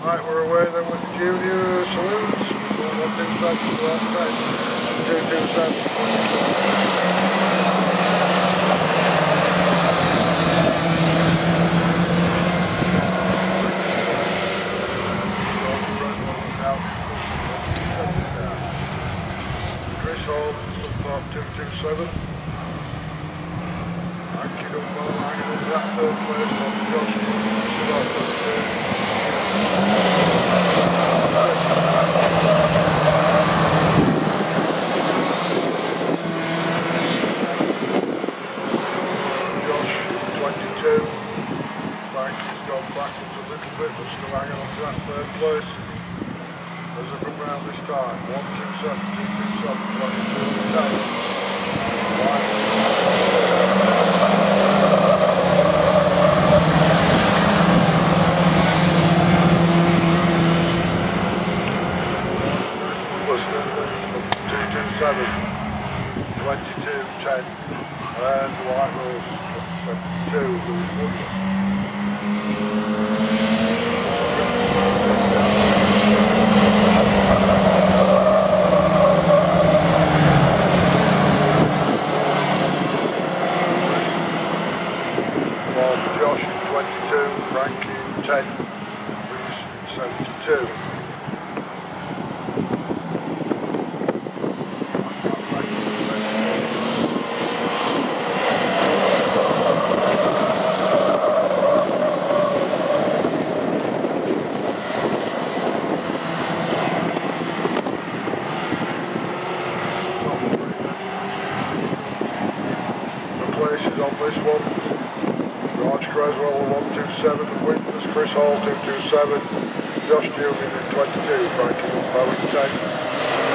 Right, we're away then with the junior saloons. 127 to that side. 227. Chris Hall, still part 227. Anki Dunbar hanging into that third place on Josh. Josh, 22. Frankie's gone backwards a little bit, but still hanging on to that third place. As they come round this time, 127, 227, 22, 10. Seven, 22, 10, and Whiterose 72, Josh 22, Frankie 10, Reese 72. Places on this one, George Creswell 127, Witness Chris Hall 227, Josh Newman in 22, Frankie Dunbar in 10.